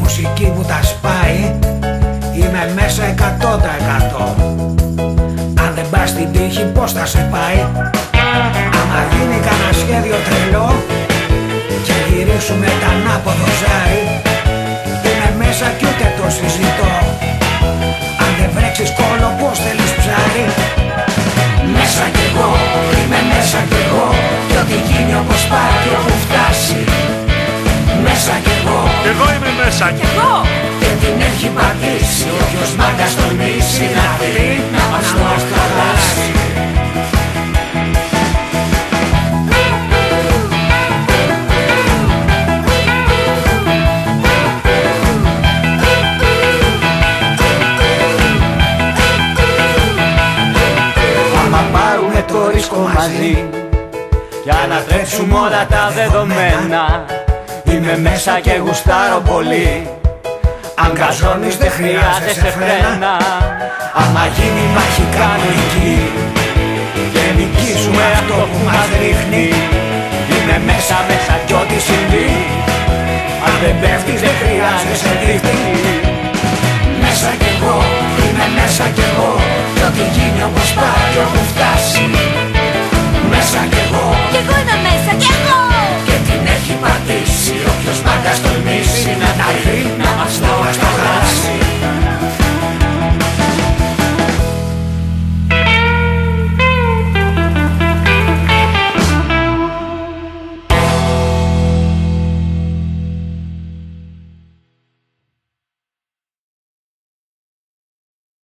μουσική που τα σπάει, είμαι μέσα 100%. Αν δεν πας στην τύχη πως θα σε πάει? Άμα γίνει κανένα σχέδιο τρελό και γυρίσουμε τα ανάποδο ζάρι, είμαι μέσα κι ούτε το συζητώ. Αν δεν βρέξεις κόλλο πως θέλεις ψάρι? Μέσα κι εγώ, είμαι μέσα κι εγώ, κι ό,τι γίνει όπως πάει και όπου φτάσει. Μέσα κι εγώ, κι εγώ είμαι μέσα κι εγώ, και την έχει πατήσει. Όποιος μάγκας τολμήσει να πει να μας το χαλάσει. Άμα πάρουμε το ρίσκο μαζί κι ανατρέψουμε όλα τα δεδομένα, είμαι μέσα και γουστάρω πολύ. Αν καζώνεις δεν χρειάζεσαι φρένα. Άμα γίνει μάχη κανονική και νικήσουμε αυτό που μας ρίχνει, είμαι μέσα κι ό,τι συμβεί. Αν δεν πέφτεις δεν χρειάζεσαι δίχτυ. Μέσα κι εγώ, είμαι μέσα κι εγώ, κι ό,τι γίνει όπως πάει και όπου φτάσει. Μέσα κι εγώ, κι εγώ είμαι μέσα κι εγώ, και την έχει πατήσει. Όποιος μάγκας τολμήσει να